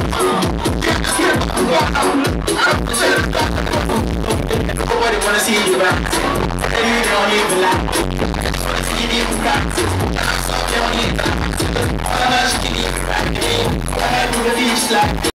Nobody wanna see you back. And you don't even lie. You need to practice. You don't need to practice. I'm not just kidding. I do the beach like